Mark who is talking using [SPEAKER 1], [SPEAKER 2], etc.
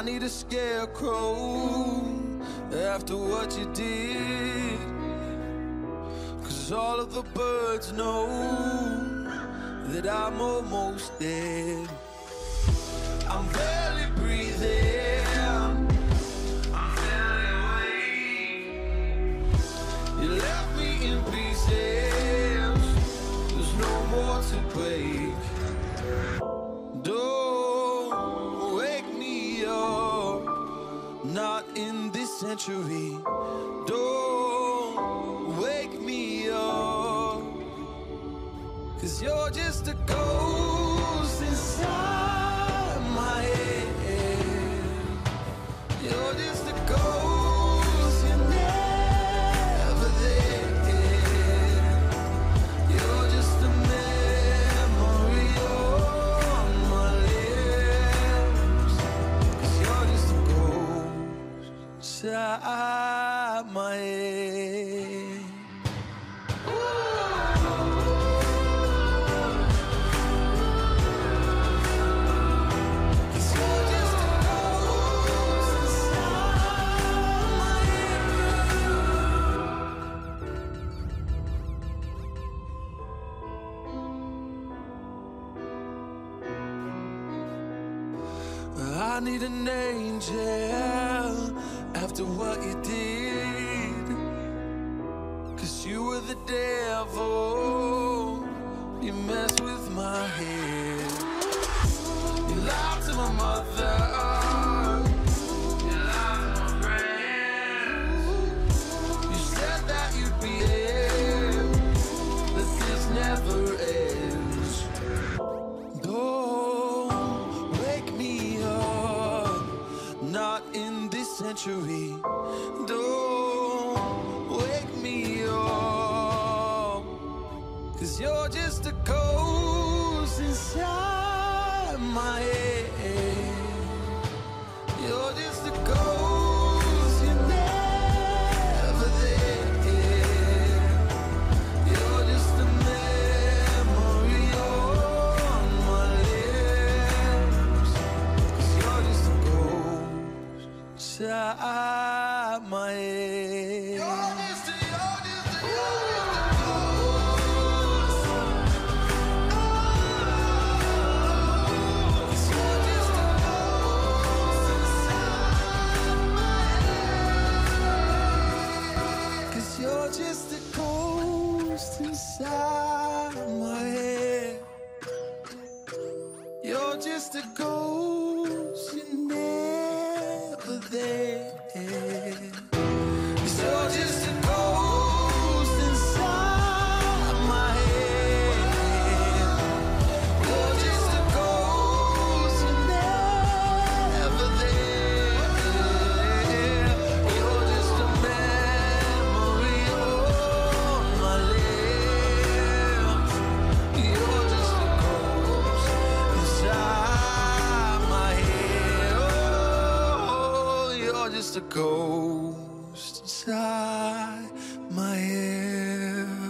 [SPEAKER 1] I need a scarecrow after what you did, 'cause all of the birds know that I'm almost dead. I'm barely breathing, I'm barely awake. You left me in pieces, there's no more to break. Don't wake me up, not in this century. Don't wake me up, 'cause you're just a ghost inside my head. You're just a ghost, you're never there. You're just a memory on my lips, 'cause you're just a ghost inside my head. I need an angel after what you did, 'cause you were the devil, you messed with my head. You lied to my mother, you lied to my friends. You said that you'd be there, but this never ends. Don't wake me up, not in this century. Don't wake me up, 'cause you're just a ghost inside my head. You're just a ghost, you're never there. You're just a memory on my lips, 'cause you're just a ghost inside my head. You're just a You're just a ghost inside my head. You're just a ghost, you're never there. 'Cause you're just a ghost inside my head. You're just a ghost, you're never there. You're just a memory on my lips. You're just a ghost inside my head. Oh, you're just a ghost inside my head.